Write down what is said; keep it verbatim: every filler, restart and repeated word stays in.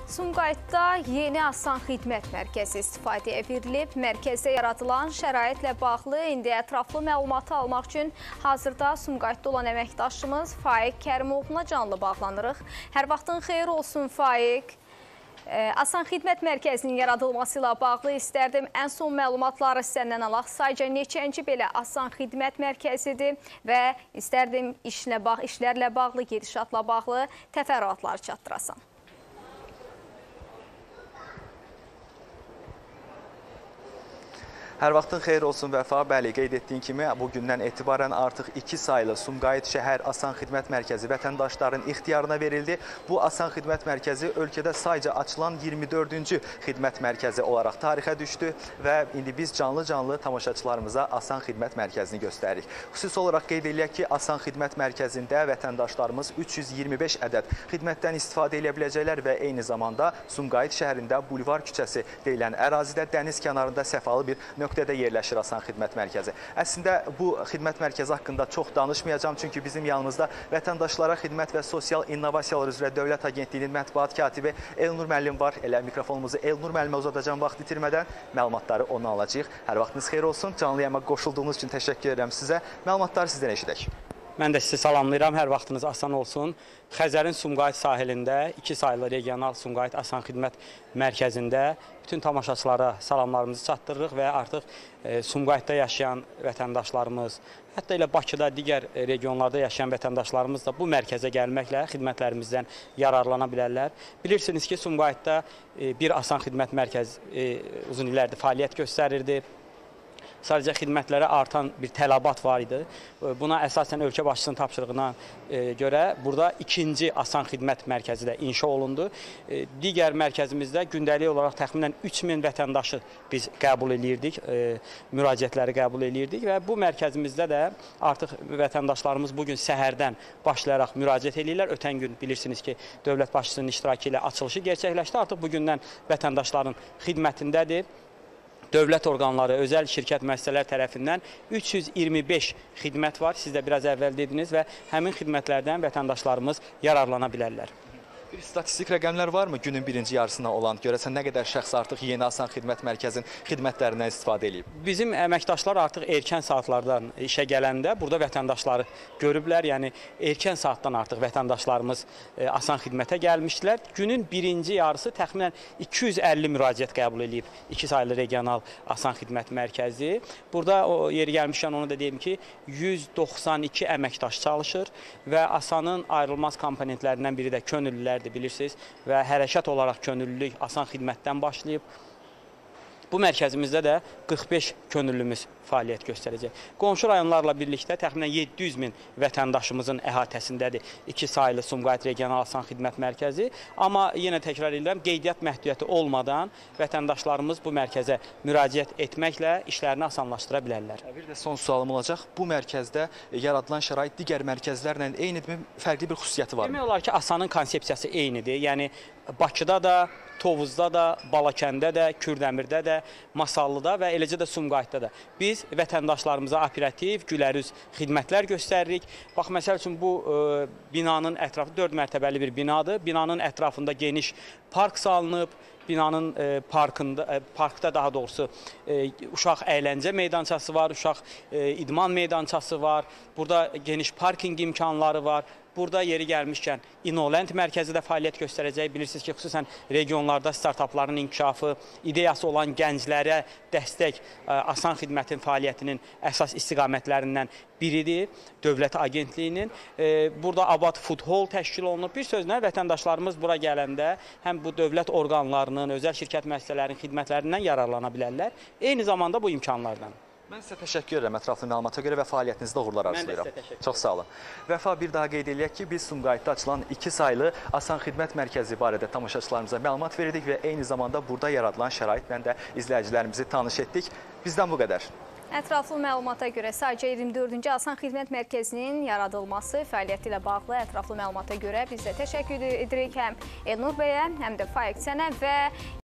Sumqayıtda yeni Asan Xidmət Mərkəzi istifadəyə verilib. Mərkəzdə yaradılan şəraitlə bağlı indi ətraflı məlumatı almaq üçün hazırda Sumqayıtda olan əməkdaşımız Faiq Kərimoğlu'na canlı bağlanırıq. Hər vaxtın xeyir olsun Faiq. Asan Xidmət Mərkəzinin yaradılması ilə bağlı istərdim ən son məlumatları səndən alaq. Sadəcə neçənci belə Asan Xidmət Mərkəzidir və istərdim işlə bağ, işlərlə bağlı, gedişatla bağlı təfərrüatları çatdırasan. Hər vaxtın xeyir olsun Vəfa. Bəli, qeyd etdiyin kimi bugündən etibarən artıq iki saylı Sumqayıt şəhər Asan Xidmət Mərkəzi vətəndaşların ixtiyarına verildi. Bu Asan Xidmət Mərkəzi ölkədə sayca açılan iyirmi dördüncü xidmət mərkəzi olaraq tarixə düşdü və indi biz canlı-canlı tamaşaçılarımıza Asan Xidmət Mərkəzini göstəririk. Xüsusi olaraq qeyd eləyək ki, Asan Xidmət Mərkəzində vətəndaşlarımız üç yüz iyirmi beş ədəd xidmətdən istifadə edə biləcəklər və eyni zamanda Sumqayıt şəhərində Bulvar küçəsi deyilən ərazidə dəniz kənarında səfalı bir nöqtədə yerləşir Asan Xidmət Mərkəzi. Əslində bu xidmət mərkəzi haqqında çox danışmayacağım, çünki bizim yanımızda vətəndaşlara xidmət və sosial innovasiyalar üzrə Dövlət Agentliyinin mətbuat katibi Elnur müəllim var. Elə mikrofonumuzu Elnur müəllimə uzadacağım, vaxt itirmədən məlumatları ondan alacağıq. Hər vaxtınız xeyir olsun. Canlı yayıma qoşulduğunuz üçün təşəkkür edirəm sizə. Məlumatları sizdən eşidək. Mən də sizi salamlayıram, hər vaxtınız asan olsun. Xəzərin Sumqayıt sahilində iki saylı regional Sumqayıt Asan Xidmət Mərkəzində bütün tamaşaçılara salamlarımızı çatdırırıq və artıq e, Sumqayıtda yaşayan vətəndaşlarımız, hətta elə Bakıda, digər regionlarda yaşayan vətəndaşlarımız da bu mərkəzə gəlməklə xidmətlərimizdən yararlana bilərlər. Bilirsiniz ki, Sumqayıtda e, bir Asan Xidmət Mərkəzi e, uzun illərdir fəaliyyət göstərirdi. Sadəcə xidmətlərə artan bir tələbat var idi. Buna əsasən ölkə başçısının tapşırığına görə burada ikinci Asan Xidmət Mərkəzi də inşa olundu. Digər mərkəzimizdə gündəlik olaraq təxminən üç min vətəndaşı biz qəbul edirdik, müraciətləri qəbul edirdik və bu mərkəzimizdə də artıq vətəndaşlarımız bugün səhərdən başlayaraq müraciət edirlər. Ötən gün bilirsiniz ki, dövlət başçısının iştirakı ilə açılışı gerçəkləşdi. Artıq bugündən vətəndaşların xidmətindədir. Dövlət orqanları, özəl şirkət müəssisələr tərəfindən üç yüz iyirmi beş xidmət var. Siz də biraz əvvəl dediniz və həmin xidmətlərdən vətəndaşlarımız yararlana bilərlər. Bir statistik rəqəmlər varmı günün birinci yarısına olan? Görəsən nə qədər şəxs artıq yeni Asan Xidmət Mərkəzinin xidmətlərindən istifadə edib? Bizim əməkdaşlar artıq erkən saatlardan işə gələndə burada vətəndaşları görüblər. Yəni erkən saatdan artıq vətəndaşlarımız Asan Xidmətə gəlmişdilər. Günün birinci yarısı təxminən iki yüz əlli müraciət qəbul edib iki saylı regional Asan Xidmət Mərkəzi. Burada o yeri gəlmişkən onu da deyim ki, yüz doxsan iki əməkdaş çalışır və Asanın ayrılmaz komponentlərindən biri də könüllülər bilirsiniz və hərəkat olaraq könüllülük Asan Xidmətdən başlayıb. Bu mərkəzimizdə də qırx beş könüllümüz fəaliyyət göstərəcək. Qonşu rayonlarla birlikdə təxminən yeddi yüz min vətəndaşımızın əhatəsindədir iki saylı Sumqayıt Regional Asan Xidmət Mərkəzi. Amma yenə təkrar edirəm, qeydiyyat məhdudiyyəti olmadan vətəndaşlarımız bu mərkəzə müraciət etməklə işlərini asanlaşdıra bilərlər. Bir də son sualım olacaq. Bu mərkəzdə yaradılan şərait digər mərkəzlərlə eynidir, fərqli bir xüsusiyyəti var mı? Demək olar ki, Asanın konsepsiyası eynidir. Yəni Bakıda da, Tovuzda da, Balakəndə də, Kürdəmirdə də, Masallıda və eləcə də Sumqayıtda da. Biz vətəndaşlarımıza operativ, gülərüz xidmətlər göstəririk. Bax, məsəl üçün bu e, binanın ətrafı dörd mərtəbəli bir binadır. Binanın ətrafında geniş park salınıb. Binanın e, parkında, e, parkda daha doğrusu e, uşaq əyləncə meydançası var, uşaq e, idman meydançası var. Burada geniş parking imkanları var. Burada yeri gəlmişkən İnnoland mərkəzi də fəaliyyət göstərəcək. Bilirsiniz ki, xüsusən regionlarda startapların inkişafı, ideyası olan gənclərə dəstək Asan Xidmətin fəaliyyətinin əsas istiqamətlərindən biridir. Dövlət Agentliyinin. Burada Abad Food Hall təşkil olunub. Bir sözlə vətəndaşlarımız bura gələndə həm bu dövlət orqanlarının, özəl şirkət müəssisələrinin xidmətlərindən yararlana bilərlər. Eyni zamanda bu imkanlardan. Mən sizə təşəkkür edirəm ətraflı məlumata görə və fəaliyyətinizdə uğurlar arzulayıram. Çox sağ olun. Vəfa, bir daha qeyd eləyək ki, biz Sumqayıtda açılan iki saylı Asan Xidmət Mərkəzi barədə tamaşaçılarımıza məlumat verirdik və eyni zamanda burada yaradılan şəraitlə də izləyicilərimizi tanış etdik. Bizdən bu qədər. Ətraflı məlumata görə sadəcə iyirmi dördüncü Asan Xidmət Mərkəzinin yaradılması fəaliyyəti ilə bağlı ətraflı məlumata görə biz də təşəkkür edirik həm Elnur bəyə, həm də Faiq sənə və